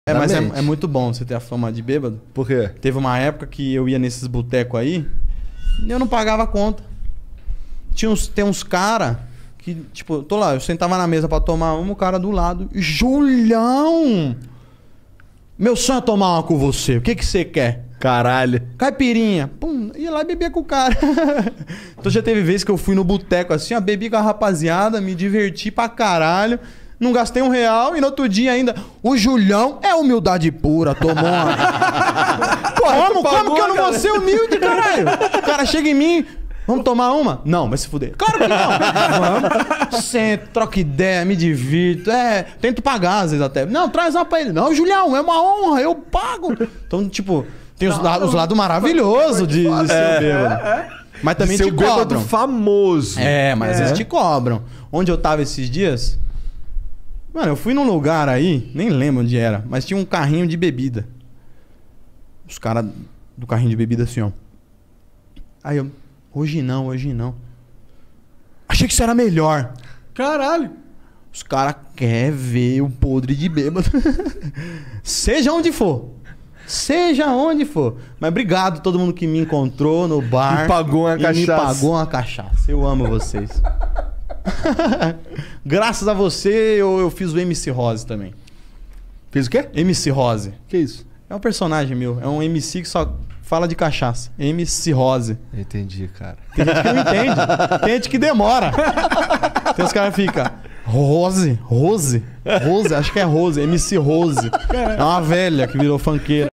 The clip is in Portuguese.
Mas é muito bom você ter a fama de bêbado. Por quê? Teve uma época que eu ia nesses botecos aí e eu não pagava a conta. Tem uns caras que, tipo, tô lá, eu sentava na mesa pra tomar uma, o cara do lado, Julião! Meu sonho é tomar uma com você, o que que você quer? Caralho. Caipirinha. Pum, ia lá e bebia com o cara. Então já teve vezes que eu fui no boteco assim, ó, bebi com a rapaziada, me diverti pra caralho. Não gastei R$1 e no outro dia ainda. O Julião é humildade pura, tomou uma. Como que eu não vou ser humilde, caralho? O cara chega em mim. Vamos tomar uma? Não, vai se fuder. Claro que não. Vamos. Sento, troco ideia, me divirto. Tento pagar às vezes até. Não, traz uma pra ele. Não, Julião, é uma honra, eu pago. Então, tipo, tem os lados maravilhosos de ser bêbado. Mas também te cobram. Famoso. Mas às vezes te cobram. Onde eu tava esses dias... Mano, eu fui num lugar aí, nem lembro onde era, mas tinha um carrinho de bebida. Os caras do carrinho de bebida assim, ó. Aí eu, hoje não. Achei que isso era melhor. Caralho. Os caras querem ver o podre de bêbado. Seja onde for. Mas obrigado a todo mundo que me encontrou no bar. Me pagou uma cachaça. Eu amo vocês. Graças a você, eu fiz o MC Rose também. Fez o quê? MC Rose. Que isso? É um personagem meu. É um MC que só fala de cachaça. MC Rose. Entendi, cara. Tem gente que não entende. Tem gente que demora. Tem os caras que ficam... Rose? Acho que é Rose. MC Rose. É uma velha que virou funkeira.